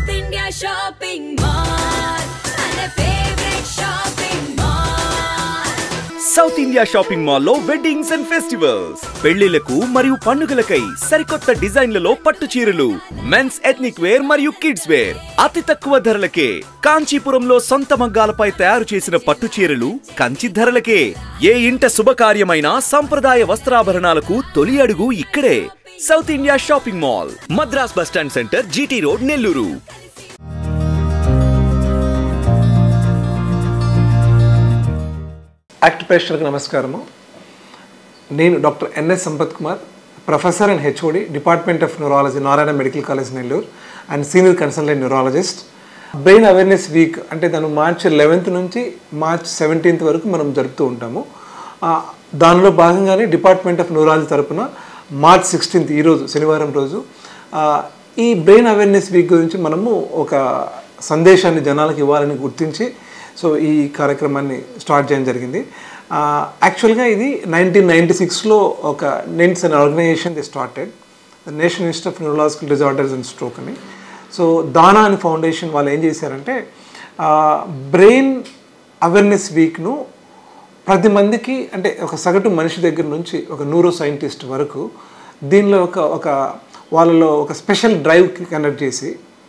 South India Shopping Mall, my favorite shopping mall. South India Shopping Mall లో weddings and festivals, పెళ్లిలకు మరియు పండుగలకై సరికొత్త డిజైన్లలో పట్టు చీరలు, మెన్స్ ఎథ్నిక్ వేర్ మరియు కిడ్స్ వేర్ అతి తక్కువ ధరలకే. కాంచీపురంలో సొంత మగ్గాలపై తయారు చేసిన పట్టు చీరలు కంచి ధరలకే. ఏ ఇంట శుభకార్యమైన సంప్రదాయ వస్త్రాభరణాలకు తొలి అడుగు ఇక్కడే. South India shopping mall, Madras bus stand centre, GT road, Nellore. యాక్ట్ ప్రేక్షకులకు నమస్కారము. నేను doctor NS Sampath Kumar, professor and HOD, department of neurology, Narayana medical college, Nellore, and senior consultant neurologist. Brain awareness week అంటే దాన్ని మార్చ్ 11th నుంచి మార్చ్ 17th వరకు మనం జరుపుతూ ఉంటాము. దానిలో భాగంగానే డిపార్ట్మెంట్ ఆఫ్ న్యూరాలజీ తరపున మార్చ్ 16th ఈరోజు శనివారం రోజు ఈ బ్రెయిన్ అవేర్నెస్ వీక్ గురించి మనము ఒక సందేశాన్ని జనాలకు ఇవ్వాలని గుర్తించి సో ఈ కార్యక్రమాన్ని స్టార్ట్ చేయడం జరిగింది. యాక్చువల్గా ఇది 1996లో ఒక నెన్స్ అనే organisation they started, the national institute of neurological disorders and stroke అని. సో దానా అని ఫౌండేషన్ వాళ్ళు ఏం చేశారంటే బ్రెయిన్ అవేర్నెస్ వీక్ను 10 మందికి, అంటే ఒక సగటు మనిషి దగ్గర నుంచి ఒక న్యూరో సైంటిస్ట్ వరకు దీనిలో ఒక వాళ్ళలో ఒక స్పెషల్ డ్రైవ్ కండక్ట్ చేసి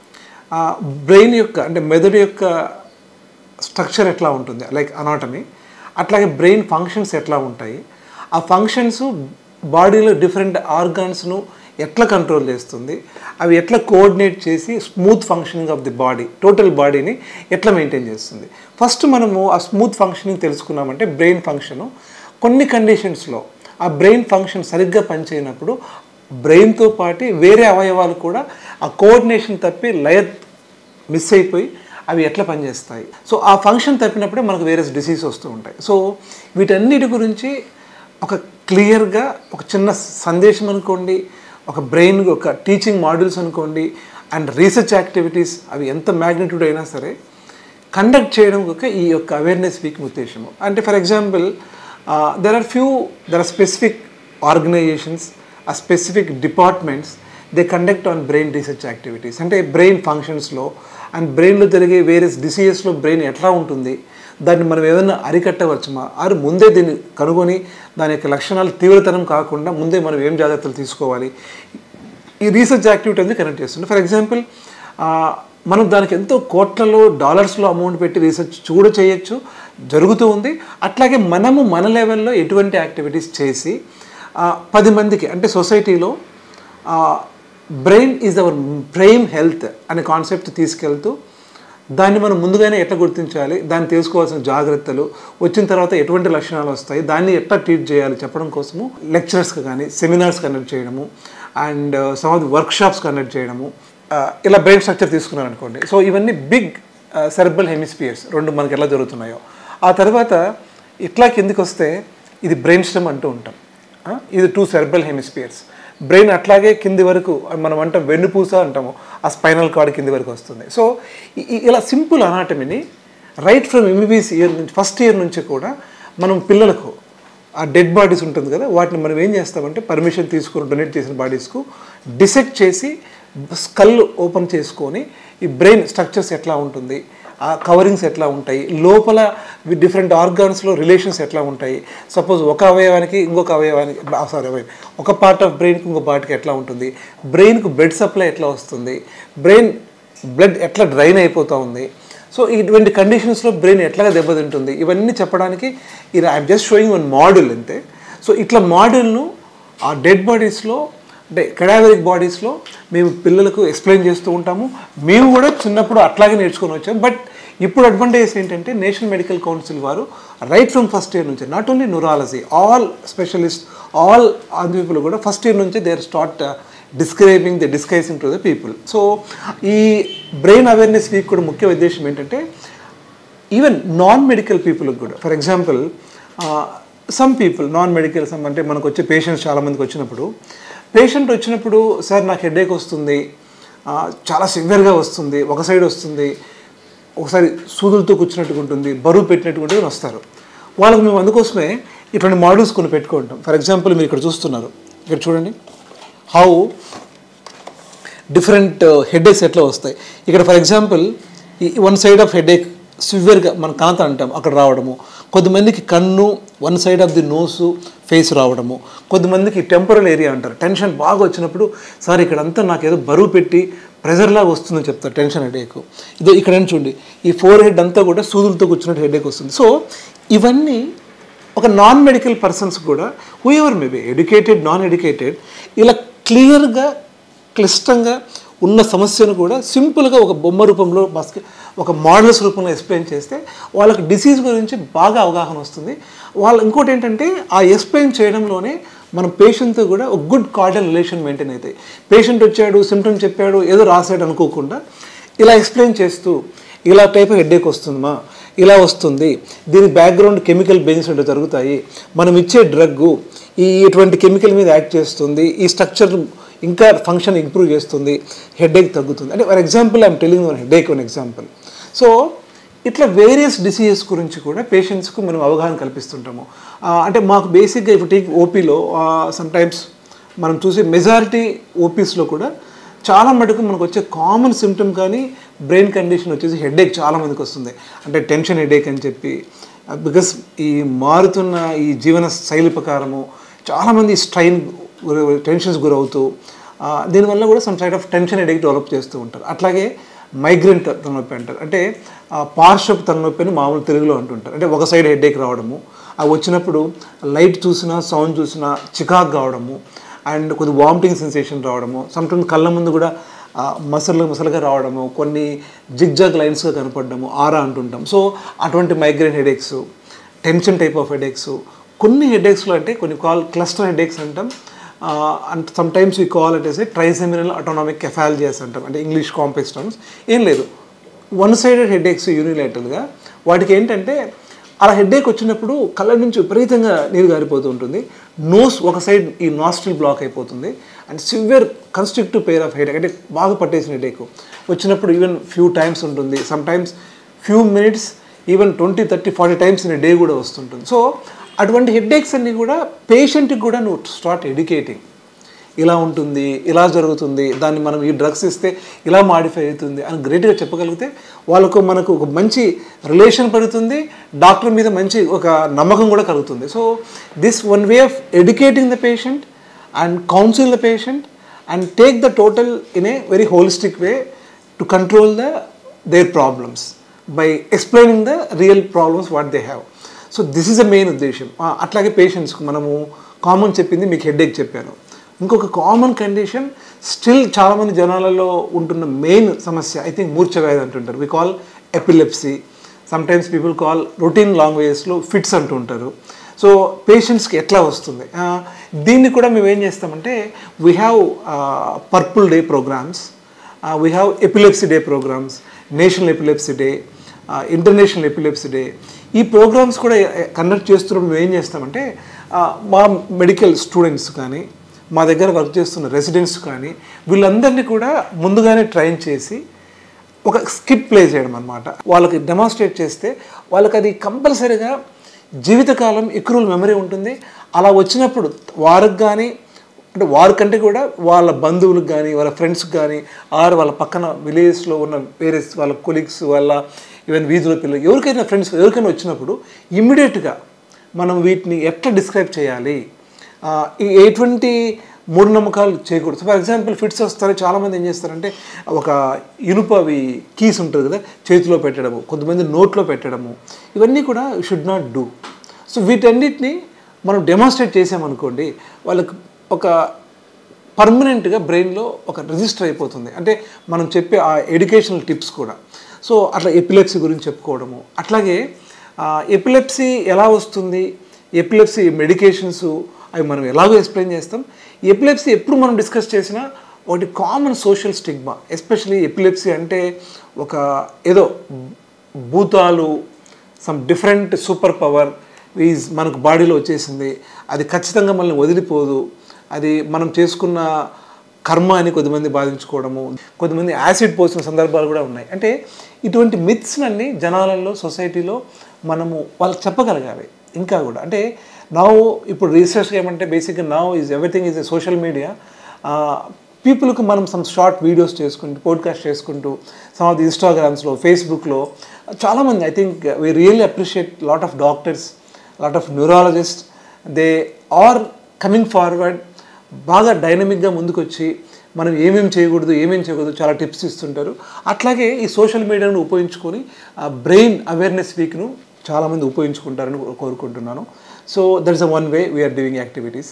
బ్రెయిన్ యొక్క అంటే మెదడు యొక్క స్ట్రక్చర్ ఎట్లా ఉంటుంది, లైక్ అనాటమీ, అట్లాగే బ్రెయిన్ ఫంక్షన్స్ ఎట్లా ఉంటాయి, ఆ ఫంక్షన్స్ బాడీలో డిఫరెంట్ ఆర్గాన్స్ను ఎట్లా కంట్రోల్ చేస్తుంది, అవి ఎట్లా కోఆర్డినేట్ చేసి smooth functioning of the body, total బాడీని ఎట్లా మెయింటైన్ చేస్తుంది. ఫస్ట్ మనము ఆ స్మూత్ ఫంక్షనింగ్ తెలుసుకున్నామంటే బ్రెయిన్ ఫంక్షను కొన్ని కండిషన్స్లో ఆ బ్రెయిన్ ఫంక్షన్ సరిగ్గా పనిచేయనప్పుడు బ్రెయిన్తో పాటు వేరే అవయవాలు కూడా ఆ కోఆర్డినేషన్ తప్పి లయర్ మిస్ అయిపోయి అవి ఎట్లా పనిచేస్తాయి. సో ఆ ఫంక్షన్ తప్పినప్పుడే మనకు వేరే డిసీజ్ వస్తూ ఉంటాయి. సో వీటన్నిటి గురించి ఒక క్లియర్గా ఒక చిన్న సందేశం అనుకోండి, ఒక బ్రెయిన్ ఒక టీచింగ్ మాడ్యూల్స్ అనుకోండి, అండ్ రీసెర్చ్ యాక్టివిటీస్ అవి ఎంత మ్యాగ్నిట్యూడ్ అయినా సరే కండక్ట్ చేయడం ఒక ఈ యొక్క అవేర్నెస్ వీక్ ఉద్దేశము. అంటే for example there are specific organisations, ఆ specific departments they conduct on brain research activities. అంటే బ్రెయిన్ ఫంక్షన్స్లో అండ్ బ్రెయిన్లో జరిగే వేరే డిసీజెస్లో బ్రెయిన్ ఎట్లా ఉంటుంది, దాన్ని మనం ఏదైనా అరికట్టవచ్చుమా, ఆరు ముందే దీన్ని కనుగొని దాని యొక్క లక్షణాలు తీవ్రతరం కాకుండా ముందే మనం ఏం జాగ్రత్తలు తీసుకోవాలి, ఈ రీసెర్చ్ యాక్టివిటీ అనేది కనెక్ట్ చేస్తుంది. ఫర్ ఎగ్జాంపుల్ మనం దానికి ఎంతో కోట్లలో డాలర్స్లో అమౌంట్ పెట్టి రీసెర్చ్ కూడా చేయొచ్చు, జరుగుతూ ఉంది. అట్లాగే మనము మన లెవెల్లో ఎటువంటి యాక్టివిటీస్ చేసి 10 మందికి అంటే సొసైటీలో brain is our brain health అనే కాన్సెప్ట్ తీసుకెళ్తూ దాన్ని మనం ముందుగానే ఎట్లా గుర్తించాలి, దాన్ని తెలుసుకోవాల్సిన జాగ్రత్తలు, వచ్చిన తర్వాత ఎటువంటి లక్షణాలు వస్తాయి, దాన్ని ఎట్లా ట్రీట్ చేయాలి చెప్పడం కోసము లెక్చరర్స్కి కానీ సెమినార్స్ కండక్ట్ చేయడము and some of the workshops conduct చేయడము. ఇలా బ్రెయిన్ స్ట్రక్చర్ తీసుకున్నారు అనుకోండి. సో ఇవన్నీ బిగ్ సెరెబ్రల్ హెమిస్ఫియర్స్ 2 మనకి ఎలా జరుగుతున్నాయో. ఆ తర్వాత ఇట్లా కిందికి వస్తే ఇది బ్రెయిన్ స్టెమ్ అంటూ ఉంటాం. ఇది 2 సెరెబ్రల్ హెమిస్ఫియర్స్. బ్రెయిన్ అట్లాగే కింది వరకు మనం అంటాం వెన్నుపూస అంటాము, ఆ స్పైనల్ కార్డ్ కింది వరకు వస్తుంది. సో ఇలా సింపుల్ అనాటమీని రైట్ ఫ్రమ్ ఎంబీబీఎస్ ఇయర్ నుంచి ఫస్ట్ ఇయర్ నుంచి కూడా మనం పిల్లలకు ఆ డెడ్ బాడీస్ ఉంటుంది కదా, వాటిని మనం ఏం చేస్తామంటే పర్మిషన్ తీసుకొని డొనేట్ చేసిన బాడీస్కు డిసెక్ట్ చేసి స్కల్ ఓపెన్ చేసుకొని ఈ బ్రెయిన్ స్ట్రక్చర్స్ ఎట్లా ఉంటుంది, ఆ కవరింగ్స్ ఎట్లా ఉంటాయి, లోపల డిఫరెంట్ ఆర్గాన్స్లో రిలేషన్స్ ఎట్లా ఉంటాయి, సపోజ్ ఒక అవయవానికి ఇంకొక అవయవానికి ఒక పార్ట్ ఆఫ్ బ్రెయిన్కి ఇంకో పార్ట్కి ఎట్లా ఉంటుంది, బ్రెయిన్కు బ్లడ్ సప్లై ఎట్లా వస్తుంది, బ్రెయిన్ బ్లడ్ ఎట్లా డ్రైన్ అయిపోతూ ఉంది, సో ఇటువంటి కండిషన్స్లో బ్రెయిన్ ఎట్లా దెబ్బతింటుంది, ఇవన్నీ చెప్పడానికి ఇది I'm just showing one model అంతే. సో ఇట్లా మోడల్ను ఆ డెడ్ బాడీస్లో అంటే కెడావరిక్ బాడీస్లో మేము పిల్లలకు ఎక్స్ప్లెయిన్ చేస్తూ ఉంటాము. మేము కూడా చిన్నప్పుడు అట్లాగే నేర్చుకొని వచ్చాము. బట్ ఇప్పుడు అడ్వాంటేజ్ ఏంటంటే నేషనల్ మెడికల్ కౌన్సిల్ వారు రైట్ ఫ్రమ్ ఫస్ట్ ఇయర్ నుంచి not only neurology all specialist all on people కూడా ఫస్ట్ ఇయర్ నుంచి they are start discussing to the people. So ఈ బ్రెయిన్ అవేర్నెస్ వీక్ కూడా ముఖ్య ఉద్దేశం ఏంటంటే ఈవెన్ నాన్ మెడికల్ పీపుల్కి కూడా, for example some people non medical అంటే మనకు వచ్చే పేషెంట్స్ చాలామందికి వచ్చినప్పుడు సార్ నాకు హెడేక్ వస్తుంది, చాలా సివియర్గా వస్తుంది, ఒక సైడ్ వస్తుంది, ఒకసారి సూదులతో కూర్చున్నట్టుగా ఉంటుంది, బరువు పెట్టినట్టుగా ఉంటుంది వస్తారు. వాళ్ళకి మేము అందుకోసమే ఇటువంటి మోడల్స్ కొన్ని పెట్టుకుంటాం. ఫర్ ఎగ్జాంపుల్ మీరు ఇక్కడ చూస్తున్నారు, ఇక్కడ చూడండి హౌ డిఫరెంట్ హెడేక్స్ ఎట్లా వస్తాయి. ఇక్కడ ఫర్ ఎగ్జాంపుల్ ఈ వన్ సైడ్ ఆఫ్ హెడేక్ సివియర్గా మన కాంత అంటాం అక్కడ రావడము, కొంతమందికి కన్ను one side of the nose face రావడము, కొంతమందికి టెంపరల్ ఏరియా అంటారు. టెన్షన్ బాగా వచ్చినప్పుడు సార్ ఇక్కడంతా నాకు ఏదో బరువు పెట్టి ప్రెజర్ లాగా వస్తుందని చెప్తారు టెన్షన్ హెడేక్. ఇదో ఇక్కడ చూడండి ఈ ఫోర్ హెడ్ అంతా కూడా సూదులతో కూర్చున్నట్టు హెడేక్ వస్తుంది. సో ఇవన్నీ ఒక నాన్ మెడికల్ పర్సన్స్ కూడా whoever maybe educated non educated ఇలా క్లియర్గా క్లిష్టంగా ఉన్న సమస్యను కూడా సింపుల్గా ఒక బొమ్మ రూపంలో ఒక మోడల్స్ రూపంలో ఎక్స్ప్లెయిన్ చేస్తే వాళ్ళకి డిసీజ్ గురించి బాగా అవగాహన వస్తుంది. వాళ్ళు ఇంకోటి ఏంటంటే ఆ ఎక్స్ప్లెయిన్ చేయడంలోనే మన పేషెంట్తో కూడా ఒక గుడ్ కార్డియల్ రిలేషన్ మెయింటైన్ అవుతాయి. పేషెంట్ వచ్చాడు సిమ్టమ్ చెప్పాడు ఏదో రాసాడు అనుకోకుండా ఇలా ఎక్స్ప్లెయిన్ చేస్తూ ఇలా టైప్ హెడేక్ వస్తుందమ్మా, ఇలా వస్తుంది, దీని బ్యాక్గ్రౌండ్ కెమికల్ బెనిఫిట్స్ జరుగుతాయి, మనం ఇచ్చే డ్రగ్గు ఇటువంటి కెమికల్ మీద యాక్ట్ చేస్తుంది, ఈ స్ట్రక్చర్ ఇంకా ఫంక్షన్ ఇంప్రూవ్ చేస్తుంది, హెడేక్ తగ్గుతుంది. అంటే for example I'm telling one headache one example. So ఇట్లా వేరియస్ డిసీజెస్ గురించి కూడా పేషెంట్స్కు మనం అవగాహన కల్పిస్తుంటాము. అంటే మాకు బేసిక్గా ఇప్పుడు ఓపీలో సమ్టైమ్స్ మనం చూసే మెజారిటీ ఓపీస్లో కూడా చాలా మటుకు మనకు వచ్చే కామన్ సిమ్టమ్ కానీ బ్రెయిన్ కండిషన్ వచ్చేసి హెడేక్ చాలామందికి వస్తుంది. అంటే టెన్షన్ హెడేక్ అని చెప్పి, బికాస్ ఈ మారుతున్న ఈ జీవన శైలి ప్రకారము చాలామంది స్ట్రైన్ టెన్షన్స్ గురవుతూ దీనివల్ల కూడా some side of tension headache develop చేస్తూ ఉంటారు. అట్లాగే మైగ్రేన్ తలనొప్పి అంటారు, అంటే పార్శ్వపు తలనొప్పి అని మామూలు తెలుగులో అంటుంటారు. అంటే ఒక సైడ్ హెడేక్ రావడము, అవి వచ్చినప్పుడు లైట్ చూసినా సౌండ్ చూసినా చికాకు కావడము అండ్ కొద్ది వామిటింగ్ సెన్సేషన్ రావడము, సమ్టైమ్స్ కళ్ళ ముందు కూడా మసలుగా రావడము, కొన్ని జిగ్జాగ్ లైన్స్గా కనపడము, ఆరా అంటుంటాం. సో అటువంటి migraine headaches, tension type of headaches, కొన్ని హెడేక్స్లో అంటే కొన్ని క్లస్టర్ హెడేక్స్ అంటాం. And sometimes we call it as a trigeminal autonomic cephalalgias అంటాం, అంటే ఇంగ్లీష్ కాంప్లెక్స్ టర్మ్స్. ఏం లేదు, వన్ సైడెడ్ హెడేక్స్ యూనిలేటరల్గా వాటికి ఏంటంటే అలా హెడేక్ వచ్చినప్పుడు కళ్ళ నుంచి విపరీతంగా నీరు గారిపోతూ ఉంటుంది, నోస్ ఒక సైడ్ ఈ నాస్ట్రిల్ బ్లాక్ అయిపోతుంది and severe constrictive pain of headache, అంటే బాగా పట్టేసిన హెడేక్ వచ్చినప్పుడు ఈవెన్ ఫ్యూ టైమ్స్ ఉంటుంది, sometimes few minutes, even 20, 30, 40 times in day కూడా వస్తుంటుంది. సో అటువంటి హెడేక్స్ అన్నీ కూడా పేషెంట్కి కూడా నువ్వు స్టార్ట్ ఎడ్యుకేటింగ్, ఇలా ఉంటుంది, ఇలా జరుగుతుంది, దాన్ని మనం ఈ డ్రగ్స్ ఇస్తే ఇలా మాడిఫై అవుతుంది అని గ్రేట్గా చెప్పగలిగితే వాళ్ళకు మనకు ఒక మంచి రిలేషన్ పడుతుంది, డాక్టర్ మీద మంచి ఒక నమ్మకం కూడా కలుగుతుంది. So this one way of educating the patient and counsel the patient and take the total in a very holistic way to control their problems by explaining the real problems what they have. So this is the main ఉద్దేశం. అట్లాగే పేషెంట్స్కి మనము common చెప్పింది మీకు headache చెప్పాను. ఇంకొక common condition still చాలామంది జనాలలో ఉంటున్న మెయిన్ సమస్య ఐ థింక్ మూర్ఛ వ్యాధి అంటుంటారు. We call epilepsy, sometimes people call routine లాంగ్వేజెస్లో ఫిట్స్ అంటుంటారు. సో పేషెంట్స్కి ఎట్లా వస్తుంది, దీన్ని కూడా మేము ఏం చేస్తామంటే we have purple day programs, we have epilepsy day programs, national epilepsy day, international epilepsy day. ఈ ప్రోగ్రామ్స్ కూడా కండక్ట్ చేస్తున్నప్పుడు మేము ఏం చేస్తామంటే మా మెడికల్ స్టూడెంట్స్ కానీ మా దగ్గర వర్క్ చేస్తున్న రెసిడెంట్స్ కానీ వీళ్ళందరినీ కూడా ముందుగానే ట్రైన్ చేసి ఒక స్కిట్ ప్లే చేయడం అనమాట. వాళ్ళకి డెమాన్స్ట్రేట్ చేస్తే వాళ్ళకి అది కంపల్సరీగా జీవితకాలం ఎక్కువ మెమరీ ఉంటుంది. అలా వచ్చినప్పుడు వారికి కానీ అంటే వారికంటే కూడా వాళ్ళ బంధువులకు కానీ వాళ్ళ ఫ్రెండ్స్కి కానీ వాళ్ళ పక్కన విలేజెస్లో ఉన్న వేరే వాళ్ళ కొలీగ్స్ వాళ్ళ ఈవెన్ వీధిలో పిల్లలు ఎవరికైనా ఫ్రెండ్స్ ఎవరికైనా వచ్చినప్పుడు ఇమ్మీడియట్గా మనం వీటిని ఎట్లా డిస్క్రైబ్ చేయాలి, ఎటువంటి మూఢనమ్మకాలు చేయకూడదు. ఫర్ ఎగ్జాంపుల్ ఫిట్స్ వస్తారు, చాలామంది ఏం చేస్తారంటే ఒక ఇనుపవి కీస్ ఉంటుంది కదా చేతిలో పెట్టడము, కొంతమంది నోట్లో పెట్టడము, ఇవన్నీ కూడా షుడ్ నాట్ డూ. సో వీటన్నిటిని మనం డెమాన్స్ట్రేట్ చేసామనుకోండి వాళ్ళకి ఒక పర్మనెంట్గా బ్రెయిన్లో ఒక రిజిస్టర్ అయిపోతుంది. అంటే మనం చెప్పే ఆ ఎడ్యుకేషనల్ టిప్స్ కూడా. సో అట్లా ఎపిలెప్సీ గురించి చెప్పుకోవడము, అట్లాగే ఎపిలెప్సీ ఎలా వస్తుంది, ఎపిలెప్సీ మెడికేషన్స్ అవి మనం ఎలాగో ఎక్స్ప్లెయిన్ చేస్తాం. ఎపిలెప్సీ ఎప్పుడు మనం డిస్కస్ చేసినా ఒకటి common social stigma, especially epilepsy అంటే ఒక ఏదో భూతాలు some different super power is మనకు బాడీలో వచ్చేసింది, అది ఖచ్చితంగా మనల్ని వదిలిపోదు, అది మనం చేసుకున్న కర్మ అని కొద్దిమంది బాధించుకోవడము, కొద్దిమంది యాసిడ్ పోసిన సందర్భాలు కూడా ఉన్నాయి. అంటే ఇటువంటి మిత్స్ అన్ని జనాలలో సొసైటీలో మనము వాళ్ళకి చెప్పగలగాలి. ఇంకా కూడా అంటే ఇప్పుడు రీసెర్చ్ ఏమంటే బేసిక్గా everything is a social media. పీపుల్కి మనం సమ్ షార్ట్ వీడియోస్ చేసుకుంటూ పోడ్కాస్ట్ చేసుకుంటూ సమ్ ఆఫ్ ది ఇన్స్టాగ్రామ్స్లో ఫేస్బుక్లో చాలామంది I think we really appreciate lot of doctors lot of neurologist they are coming forward బాగా డైనమిక్గా ముందుకు వచ్చి మనం ఏమేమి చేయకూడదు చాలా టిప్స్ ఇస్తుంటారు. అట్లాగే ఈ సోషల్ మీడియాను ఉపయోగించుకొని ఆ బ్రెయిన్ అవేర్నెస్ వీక్ను చాలామంది ఉపయోగించుకుంటారని కోరుకుంటున్నాను. So that is one way we're doing activities.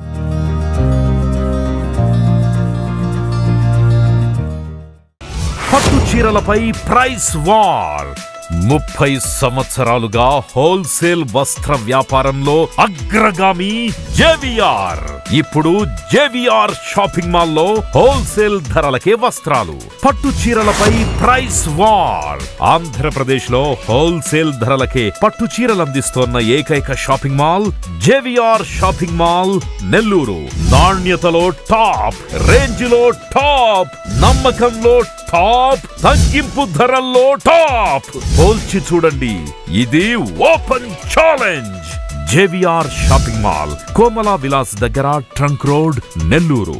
పట్టు చీరలపై ప్రైస్ వార్. 30 సంవత్సరాలుగా హోల్సేల్ వస్త్ర వ్యాపారంలో అగ్రగామి జేవిఆర్. ఇప్పుడు జేవిఆర్ షాపింగ్ మాల్ లో హోల్సేల్ ధరలకే వస్త్రాలు. పట్టు చీరలపై ప్రైస్ వార్. ఆంధ్రప్రదేశ్ లో హోల్సేల్ ధరలకే పట్టు చీరలు అందిస్తోన్న ఏకైక shopping mall JVR shopping mall Nellore. నాణ్యతలో టాప్, రేంజ్ లో టాప్, నమ్మకంలో టాప్, తగ్గింపు ధరల్లో టాప్. పోల్చి చూడండి, ఇది open challenge. JVR shopping mall, Komala Vilas దగ్గర, ట్రంక్ రోడ్, నెల్లూరు.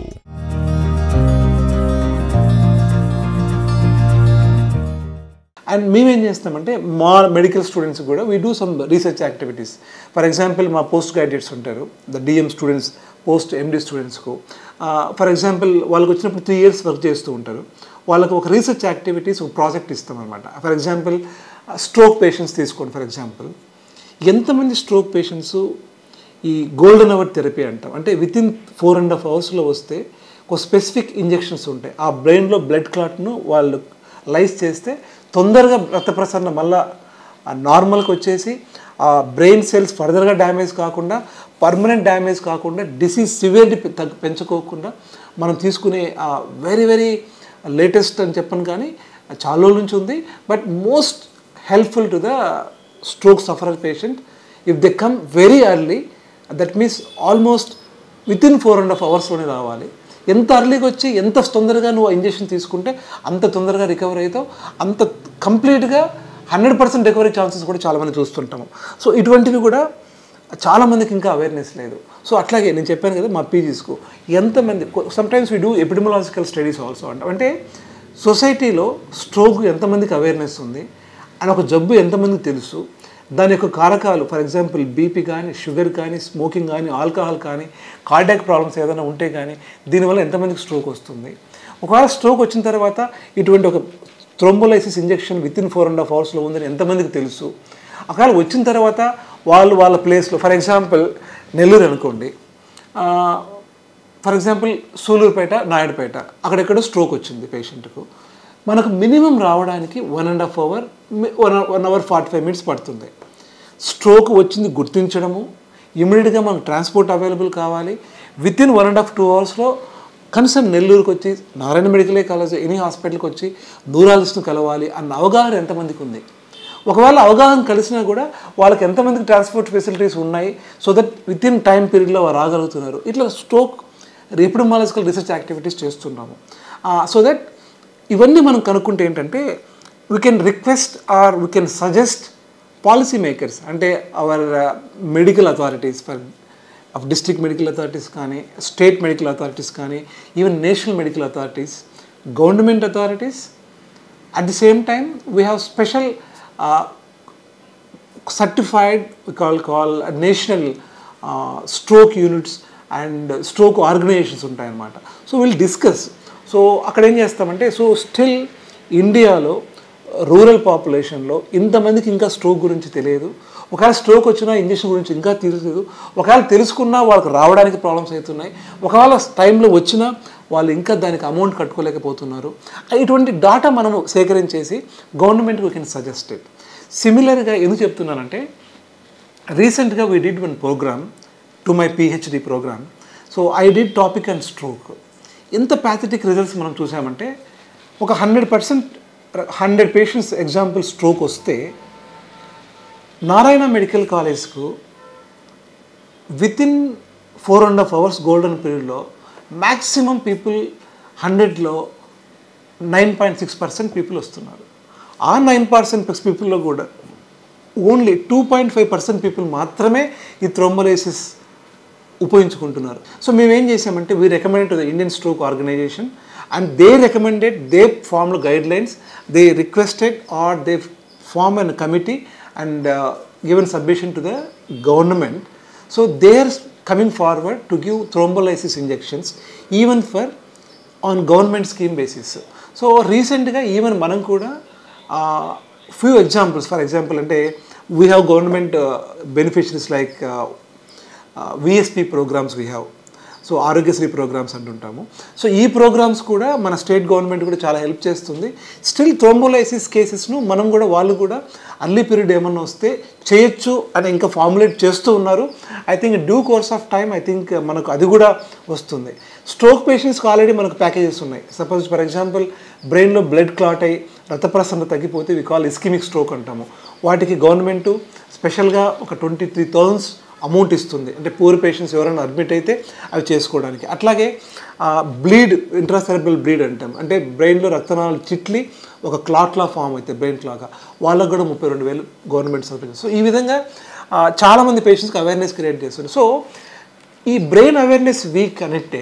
అండ్ మేమేం చేస్తామంటే మా మెడికల్ స్టూడెంట్స్ కూడా we do some research activities. For example మా పోస్ట్ గ్రాడ్యుయేట్స్ ఉంటారు, the DM students, post MD స్టూడెంట్స్కు ఫర్ ఎగ్జాంపుల్ వాళ్ళకి వచ్చినప్పుడు 3 years వర్క్ చేస్తూ ఉంటారు. వాళ్ళకు ఒక రీసెర్చ్ యాక్టివిటీస్ ఒక ప్రాజెక్ట్ ఇస్తామన్నమాట. ఫర్ ఎగ్జాంపుల్ స్ట్రోక్ పేషెంట్స్ తీసుకోండి. ఫర్ ఎగ్జాంపుల్ ఎంతమంది స్ట్రోక్ పేషెంట్స్ ఈ గోల్డెన్ అవర్ థెరపీ అంటాం, అంటే వితిన్ 4.5 hours వస్తే ఒక స్పెసిఫిక్ ఇంజెక్షన్స్ ఉంటాయి. ఆ బ్రెయిన్లో బ్లడ్ క్లాట్ను వాళ్ళు లైస్ చేస్తే తొందరగా రక్త ప్రసరణ మళ్ళీ నార్మల్కి వచ్చేసి ఆ బ్రెయిన్ సెల్స్ ఫర్దర్గా డ్యామేజ్ కాకుండా, పర్మనెంట్ డ్యామేజ్ కాకుండా, డిసీజ్ సివియర్టీ పెంచుకోకుండా మనం తీసుకునే వెరీ వెరీ లేటెస్ట్ అని చెప్పను కానీ చాలా రోజుల నుంచి ఉంది. But most helpful to the stroke sufferer patient if they come very early. That means almost within 4.5 hours రావాలి. ఎంత అర్లీగా వచ్చి ఎంత తొందరగా నువ్వు ఇంజెక్షన్ తీసుకుంటే అంత తొందరగా రికవర్ అవుతావు, అంత కంప్లీట్గా 100% రికవరీ ఛాన్సెస్ కూడా చాలామంది చూస్తుంటాము. సో ఇటువంటివి కూడా చాలామందికి ఇంకా అవేర్నెస్ లేదు. సో అట్లాగే నేను చెప్పాను కదా మా పీజీస్కు ఎంతమంది sometimes we do epidemiological studies also. అంటే సొసైటీలో స్ట్రోక్ ఎంతమందికి అవేర్నెస్ ఉంది అని ఒక జబ్బు ఎంతమందికి తెలుసు, దాని యొక్క కారకాలు ఫర్ ఎగ్జాంపుల్ బీపీ కానీ, షుగర్ కానీ, స్మోకింగ్ కానీ, ఆల్కహాల్ కానీ, కార్డియాక్ ప్రాబ్లమ్స్ ఏదైనా ఉంటే కానీ దీనివల్ల ఎంతమందికి స్ట్రోక్ వస్తుంది. ఒకవేళ స్ట్రోక్ వచ్చిన తర్వాత ఇటువంటి ఒక థ్రోంబోలైసిస్ ఇంజెక్షన్ వితిన్ 4.5 hours ఉందని ఎంతమందికి తెలుసు. ఒకవేళ వచ్చిన తర్వాత వాళ్ళు వాళ్ళ ప్లేస్లో ఫర్ ఎగ్జాంపుల్ నెల్లూరు అనుకోండి, ఫర్ ఎగ్జాంపుల్ సూలూరుపేట, నాయుడుపేట అక్కడెక్కడో స్ట్రోక్ వచ్చింది పేషెంట్కు. మనకు మినిమం రావడానికి 1.5 hour 1 hour 45 minutes పడుతుంది. స్ట్రోక్ వచ్చింది గుర్తించడము, ఇమీడియట్గా మనకు ట్రాన్స్పోర్ట్ అవైలబుల్ కావాలి. వితిన్ 1.5-2 hours కనీసం నెల్లూరుకి వచ్చి నారాయణ మెడికల్ కాలేజ్ ఎనీ హాస్పిటల్కి వచ్చి న్యూరాలజిస్ట్ను కలవాలి అన్న అవగాహన ఎంతమందికి ఉంది. ఒకవేళ అవగాహన కలిసినా కూడా వాళ్ళకి ఎంతమందికి ట్రాన్స్పోర్ట్ ఫెసిలిటీస్ ఉన్నాయి, సో దట్ వితిన్ టైం పీరియడ్లో వారు రాగలుగుతున్నారు. ఇట్లా స్ట్రోక్ ఎపిడమియాలజికల్ రీసెర్చ్ యాక్టివిటీస్ చేస్తున్నాము. సో దట్ ఇవన్నీ మనం కనుక్కుంటే ఏంటంటే we can request or we can suggest policy makers, అంటే our medical authorities of district medical authorities కానీ, స్టేట్ మెడికల్ అథారిటీస్ కానీ, even national medical authorities, government authorities. At the same time we have special certified we call national stroke units and stroke organizations ఉంటాయన్నమాట. సో వీళ్ళు discuss. So అక్కడ ఏం చేస్తామంటే so still ఇండియాలో rural పాపులేషన్లో ఇంతమందికి ఇంకా స్ట్రోక్ గురించి తెలియదు. ఒకవేళ స్ట్రోక్ వచ్చినా ఇంజక్షన్ గురించి ఇంకా తెలియదు. ఒకవేళ తెలుసుకున్నా వాళ్ళకి రావడానికి ప్రాబ్లమ్స్ అవుతున్నాయి. ఒకవేళ టైంలో వచ్చినా వాళ్ళు ఇంకా దానికి అమౌంట్ కట్టుకోలేకపోతున్నారు. ఇటువంటి డాటా మనము సేకరించేసి గవర్నమెంట్కి వీ కెన్ సజెస్ట్ ఇట్. సిమిలర్గా ఎందుకు చెప్తున్నానంటే రీసెంట్గా we did one program to my PhD program. So I did topic and stroke. ఎంత ప్యాథటిక్ రిజల్ట్స్ మనం చూసామంటే ఒక 100 పేషెంట్స్ ఎగ్జాంపుల్ స్ట్రోక్ వస్తే నారాయణ మెడికల్ కాలేజ్కు వితిన్ 4.5 hours గోల్డెన్ పీరియడ్లో మ్యాక్సిమం పీపుల్ 100లో 9.6% పీపుల్ వస్తున్నారు. ఆ 9% పీపుల్లో కూడా ఓన్లీ 2.5% పీపుల్ మాత్రమే ఈ థ్రోంబోలైసిస్ ఉపయోగించుకుంటున్నారు. సో మేము ఏం చేసామంటే we recommended to the Indian stroke organization and they recommended, they formed guidelines, they requested or they form an committee and given submission to the government. So they are coming forward to give thrombolysis injections even for on government scheme basis. So recently even manam kuda few examples, for example ante we have government beneficiaries like VSP programs we have. So Aarogyasri programs అంటుంటాము. So ఈ programs కూడా మన state government కూడా చాలా help చేస్తుంది. Still thrombolysis కేసెస్ను మనం కూడా వాళ్ళు కూడా అర్లీ పీరియడ్ ఏమన్నా వస్తే చేయొచ్చు అని ఇంకా ఫార్ములేట్ చేస్తూ ఉన్నారు. I think due course of time I think మనకు అది కూడా వస్తుంది. స్ట్రోక్ పేషెంట్స్కి ఆల్రెడీ మనకు ప్యాకేజెస్ ఉన్నాయి. సపోజ్ ఫర్ ఎగ్జాంపుల్ బ్రెయిన్లో బ్లడ్ క్లాట్ అయ్యి రక్త ప్రసరణ తగ్గిపోతే వి కాల్ ఇస్కిమిక్ స్ట్రోక్ అంటాము. వాటికి గవర్నమెంట్ స్పెషల్గా ఒక 23,000 అమౌంట్ ఇస్తుంది. అంటే పూర్ పేషెంట్స్ ఎవరైనా అడ్మిట్ అయితే అవి చేసుకోవడానికి. అట్లాగే బ్లీడ్, ఇంట్రాసెరెబ్రల్ బ్లీడ్ అంటాం, అంటే బ్రెయిన్లో రక్తనాళాలు చిట్లి ఒక క్లాట్లా ఫామ్ అయితే బ్రెయిన్ క్లాగా, వాళ్ళకు కూడా 32,000 గవర్నమెంట్ సర్వీసెస్. సో ఈ విధంగా చాలామంది పేషెంట్స్కి అవేర్నెస్ క్రియేట్ చేస్తుంది. సో ఈ బ్రెయిన్ అవేర్నెస్ వీక్ అనేట్టే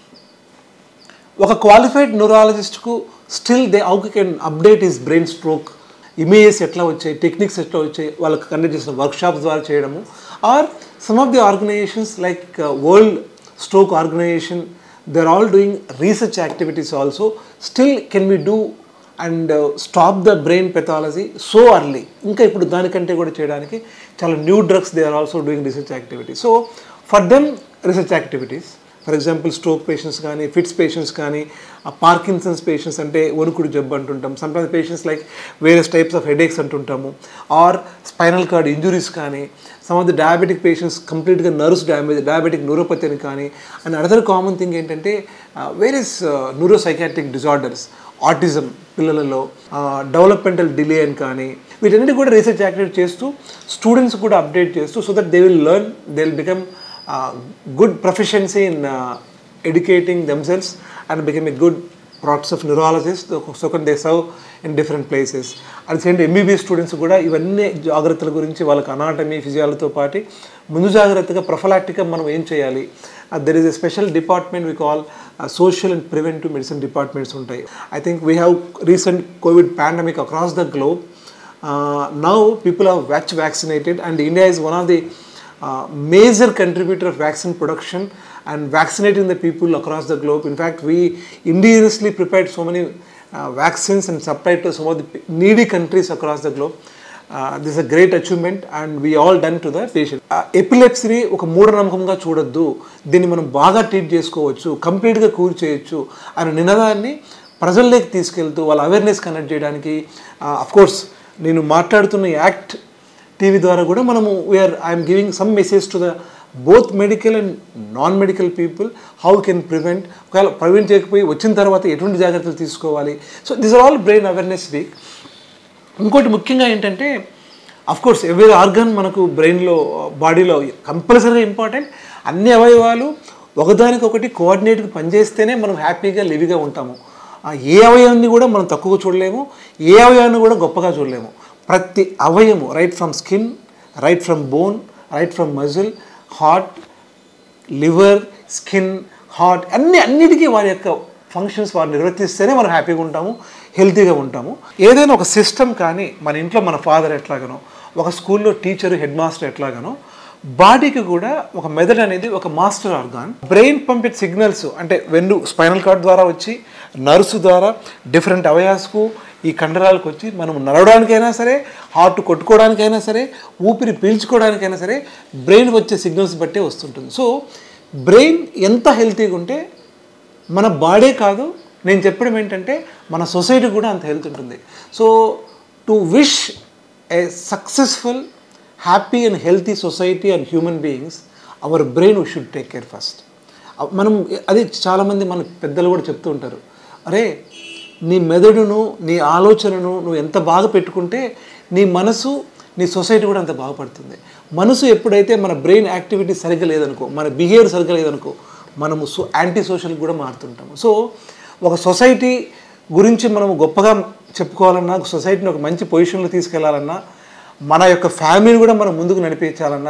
ఒక క్వాలిఫైడ్ న్యూరాలజిస్ట్కు still they how can update his brain stroke images ఎట్లా వచ్చాయి, టెక్నిక్స్ ఎట్లా వచ్చాయి, వాళ్ళకి కండక్ట్ చేసిన వర్క్షాప్స్ ద్వారా చేయడము. Or some of the organizations like World Stroke Organization, they're all doing research activities also. Still can we do and stop the brain pathology so early? ఇంకా ఇప్పుడు దానికంటే కూడా చేయడానికి చాలా new drugs they are also doing research activities. So for them research activities, for example stroke patients కానీ, fits patients కానీ, Parkinson's patients అంటే వణుకుడు జబ్బు అంటుంటాం, sometimes patients like various types of headaches అంటుంటాము, ఆర్ స్పైనల్ కార్డ్ ఇంజురీస్ కానీ, some of the diabetic patients కంప్లీట్గా nerves damage, diabetic neuropathy అని కానీ, అండ్ అనదర్ కామన్ థింగ్ ఏంటంటే వేరియస్ న్యూరోసైకాట్రిక్ డిజార్డర్స్, ఆటిజం పిల్లలలో, డెవలప్మెంటల్ డిలే అని కానీ, వీటన్నిటి కూడా రీసెర్చ్ యాక్టివిటీ చేస్తూ స్టూడెంట్స్ కూడా అప్డేట్ చేస్తూ so that they will learn, they will become good proficiency in educating themselves and become a good practice of neurologist, so can they serve in different places. At the same time MBBS students కూడా ఇవన్నీ జాగ్రత్తల గురించి వాళ్ళకి anatomy ఫిజియాలతో పాటు ముందు జాగ్రత్తగా ప్రొఫలాక్టిక్గా మనం ఏం చేయాలి. There is a special department we call social and preventive medicine departments ఉంటాయి. I think we have recent covid pandemic across the globe. Now people are vaccinated and India is one of the major contributor of vaccine production and vaccinating the people across the globe. In fact, we indigenously prepared so many vaccines and supplied to some of the needy countries across the globe. This is a great achievement and we all done to the patient. Epilepsy ఒక మూఢనమ్మకంగా చూడొద్దు, దీన్ని మనం బాగా treat చేసుకోవచ్చు, కంప్లీట్గా cure చేయొచ్చు అనే నినాదాన్ని ప్రజల్లోకి తీసుకెళ్తూ వాళ్ళ అవేర్నెస్ కనెక్ట్ చేయడానికి అఫ్కోర్స్ నేను మాట్లాడుతున్న యాక్ట్ టీవీ ద్వారా కూడా మనము I'm giving some message to the both medical and non medical people how can prevent, ఒకవేళ ప్రివెంట్ చేయకపోయి వచ్చిన తర్వాత ఎటువంటి జాగ్రత్తలు తీసుకోవాలి. So this are all brain awareness week. ఇంకోటి ముఖ్యంగా ఏంటంటే అఫ్కోర్స్ ఎవ్రీ ఆర్గాన్ మనకు బ్రెయిన్లో బాడీలో కంపల్సరీగా ఇంపార్టెంట్. అన్ని అవయవాలు ఒకదానికొకటి కోఆర్డినేట్గా పనిచేస్తేనే మనం హ్యాపీగా లివిగా ఉంటాము. ఏ అవయవాన్ని కూడా మనం తక్కువగా చూడలేము, ఏ అవయవాన్ని కూడా గొప్పగా చూడలేము. ప్రతి అవయము right from skin, right from bone, right from muscle, heart, liver, skin, heart అన్నిటికీ వారి యొక్క ఫంక్షన్స్ వారు నిర్వర్తిస్తేనే మనం హ్యాపీగా ఉంటాము, హెల్తీగా ఉంటాము. ఏదైనా ఒక సిస్టమ్ కానీ మన ఇంట్లో మన ఫాదర్ ఎట్లాగనో, ఒక స్కూల్లో టీచరు హెడ్ మాస్టర్ ఎట్లాగనో బాడీకి కూడా ఒక మెదడు అనేది ఒక మాస్టర్ ఆర్గాన్. బ్రెయిన్ పంపే సిగ్నల్స్ అంటే వెన్ను స్పైనల్ కార్డ్ ద్వారా వచ్చి నర్వ్స్ ద్వారా డిఫరెంట్ అవయాస్కు ఈ కండరాలకు వచ్చి మనం నడవడానికైనా సరే, హార్ట్ కొట్టుకోవడానికైనా సరే, ఊపిరి పీల్చుకోవడానికైనా సరే బ్రెయిన్ వచ్చే సిగ్నల్స్ బట్టే వస్తుంటుంది. సో బ్రెయిన్ ఎంత హెల్తీగా ఉంటే మన బాడీ కాదు, నేను చెప్పడం ఏంటంటే మన సొసైటీ కూడా అంత హెల్త్ ఉంటుంది. So to wish a successful, happy and healthy society and human beings, our brain we should take care first. మనం అది చాలామంది మన పెద్దలు కూడా చెప్తూ ఉంటారు, అరే నీ మెదడును, నీ ఆలోచనను నువ్వు ఎంత బాగా పెట్టుకుంటే నీ మనసు, నీ సొసైటీ కూడా అంత బాగుపడుతుంది. మనసు ఎప్పుడైతే మన బ్రెయిన్ యాక్టివిటీ సరిగ్గా లేదనుకో, మన బిహేవియర్ సరిగ్గా లేదనుకో, మనము యాంటీ సోషల్ కూడా మారుతుంటాము. సో ఒక సొసైటీ గురించి మనము గొప్పగా చెప్పుకోవాలన్నా, సొసైటీని ఒక మంచి పొజిషన్లో తీసుకెళ్లాలన్నా, మన యొక్క ఫ్యామిలీని కూడా మనం ముందుకు నడిపించాలన్నా,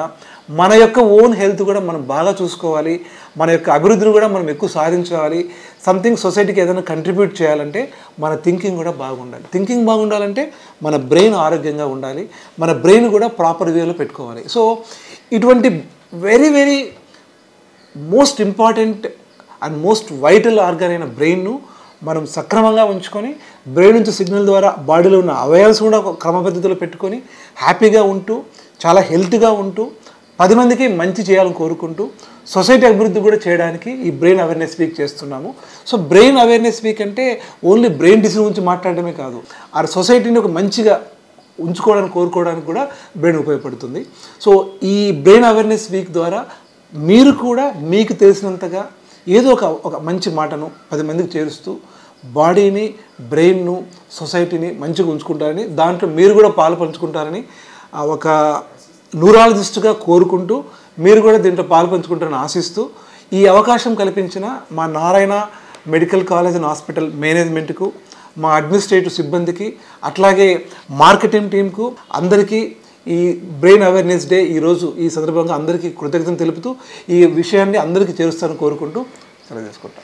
మన యొక్క ఓన్ హెల్త్ కూడా మనం బాగా చూసుకోవాలి, మన యొక్క అభివృద్ధిని కూడా మనం ఎక్కువ సాధించాలి, సంథింగ్ సొసైటీకి ఏదైనా కంట్రిబ్యూట్ చేయాలంటే మన థింకింగ్ కూడా బాగుండాలి. థింకింగ్ బాగుండాలంటే మన బ్రెయిన్ ఆరోగ్యంగా ఉండాలి, మన బ్రెయిన్ కూడా ప్రాపర్ వేలో పెట్టుకోవాలి. సో ఇటువంటి very very most important and most vital organ అయిన బ్రెయిన్ను మనం సక్రమంగా ఉంచుకొని బ్రెయిన్ నుంచి సిగ్నల్ ద్వారా బాడీలో ఉన్న అవయవాల్స్ కూడా ఒక క్రమపద్ధతిలో పెట్టుకొని హ్యాపీగా ఉంటూ చాలా హెల్త్గా ఉంటూ 10 మందికి మంచి చేయాలని కోరుకుంటూ సొసైటీ అభివృద్ధి కూడా చేయడానికి ఈ బ్రెయిన్ అవేర్నెస్ వీక్ చేస్తున్నాము. సో బ్రెయిన్ అవేర్నెస్ వీక్ అంటే ఓన్లీ బ్రెయిన్ డిసీజ్ గురించి మాట్లాడడమే కాదు, ఆ సొసైటీని ఒక మంచిగా ఉంచుకోవడానికి కోరుకోవడానికి కూడా బ్రెయిన్ ఉపయోగపడుతుంది. సో ఈ బ్రెయిన్ అవేర్నెస్ వీక్ ద్వారా మీరు కూడా మీకు తెలిసినంతగా ఏదో ఒక మంచి మాటను 10 మందికి చేరుస్తూ బాడీని, బ్రెయిన్ను, సొసైటీని మంచిగా ఉంచుకుంటారని, దాంట్లో మీరు కూడా పాలు పంచుకుంటారని ఒక న్యూరాలజిస్ట్గా కోరుకుంటూ మీరు కూడా దీంట్లో పాలు పంచుకుంటారని ఆశిస్తూ ఈ అవకాశం కల్పించిన మా Narayana medical college and hospital మేనేజ్మెంట్కు, మా అడ్మినిస్ట్రేటివ్ సిబ్బందికి, అట్లాగే మార్కెటింగ్ టీంకు అందరికీ ఈ బ్రెయిన్ అవేర్నెస్ డే ఈరోజు ఈ సందర్భంగా అందరికీ కృతజ్ఞతలు తెలుపుతూ ఈ విషయాన్ని అందరికీ చేరుస్తానని కోరుకుంటూ సెలవు తీసుకుంటాం.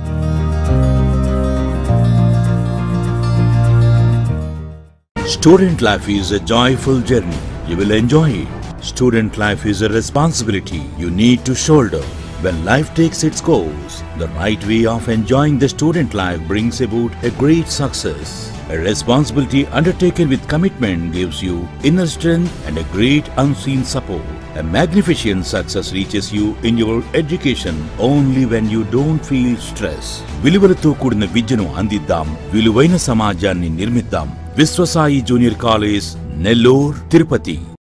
Student life is a joyful journey. You will enjoy it. Student life is a responsibility you need to shoulder. When life takes its course, the right way of enjoying the student life brings about a great success. A responsibility undertaken with commitment gives you inner strength and a great unseen support. A magnificent success reaches you in your education only when you don't feel stress. విలువలతో కూడిన విద్యను అందిద్దాం, విలువైన సమాజాన్ని నిర్మిద్దాం. Viswasai junior college, Nellore, Tirupati.